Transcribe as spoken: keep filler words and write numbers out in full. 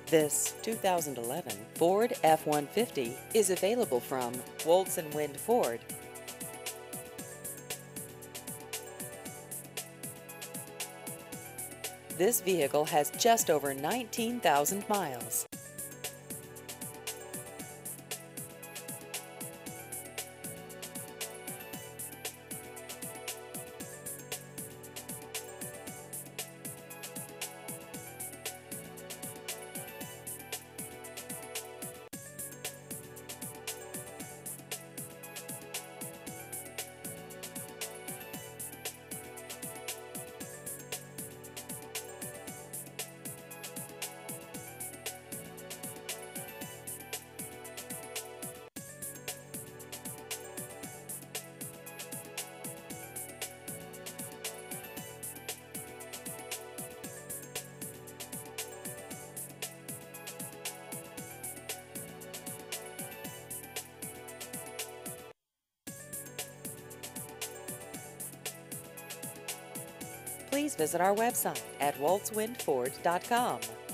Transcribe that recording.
This two thousand eleven Ford F one fifty is available from Woltz and Wind Ford. This vehicle has just over nineteen thousand miles. Please visit our website at woltz wind ford dot com.